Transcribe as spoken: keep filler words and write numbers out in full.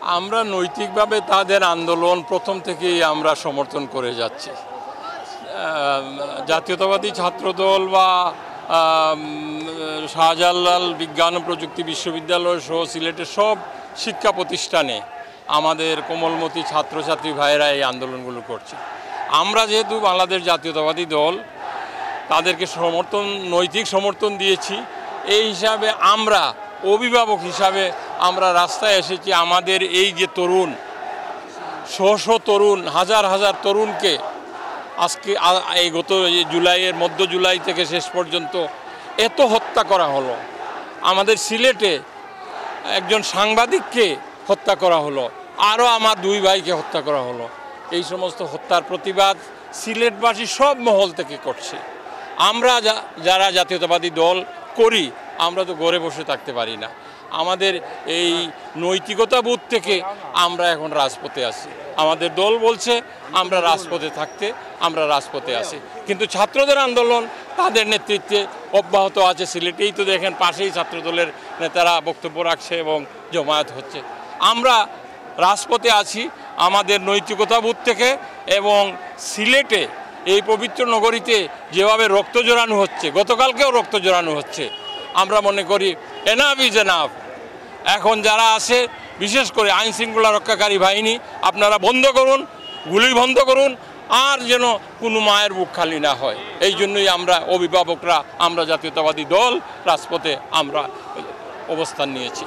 আমরা নৈতিকভাবে তাদের আন্দোলন প্রথম থেকেই আমরা সমর্থন করে যাচ্ছি। জাতীয়তাবাদী ছাত্রদল বা শাহজালাল বিজ্ঞান ও প্রযুক্তি বিশ্ববিদ্যালয় সহ সিলেটের সব শিক্ষা প্রতিষ্ঠানে আমাদের কোমলমতি ছাত্রছাত্রী ভাইয়েরা এই আন্দোলনগুলো করছে। আমরা যেহেতু বাংলাদেশ জাতীয়তাবাদী দল তাদেরকে সমর্থন নৈতিক সমর্থন দিয়েছি, এই হিসাবে আমরা অভিভাবক হিসাবে আমরা রাস্তায় এসেছি। আমাদের এই যে তরুণ শো শো তরুণ হাজার হাজার তরুণকে আজকে এই গত জুলাইয়ের মধ্য জুলাই থেকে শেষ পর্যন্ত এত হত্যা করা হলো, আমাদের সিলেটে একজন সাংবাদিককে হত্যা করা হলো, আরও আমার দুই ভাইকে হত্যা করা হলো। এই সমস্ত হত্যার প্রতিবাদ সিলেটবাসী সব মহল থেকে করছে। আমরা যারা জাতীয়তাবাদী দল করি আমরা তো ঘরে বসে থাকতে পারি না। আমাদের এই নৈতিকতা বোধ থেকে আমরা এখন রাজপথে আছি। আমাদের দল বলছে আমরা রাজপথে থাকতে, আমরা রাজপথে আছি। কিন্তু ছাত্রদের আন্দোলন তাদের নেতৃত্বে অব্যাহত আছে। সিলেটেই তো দেখেন পাশেই ছাত্রদলের নেতারা বক্তব্য রাখছে এবং জমায়েত হচ্ছে। আমরা রাজপথে আছি আমাদের নৈতিকতা বোধ থেকে। এবং সিলেটে এই পবিত্র নগরীতে যেভাবে রক্ত জোড়ানো হচ্ছে, গতকালকেও রক্ত জোড়ানো হচ্ছে, আমরা মনে করি এনাফ ইজ এনাফ। এখন যারা আছে বিশেষ করে আইন শৃঙ্খলা রক্ষাকারী বাহিনী, আপনারা বন্ধ করুন, গুলি বন্ধ করুন, আর যেন কোনো মায়ের বুক খালি না হয়। এই জন্যই আমরা অভিভাবকরা, আমরা জাতীয়তাবাদী দল রাজপথে আমরা অবস্থান নিয়েছি।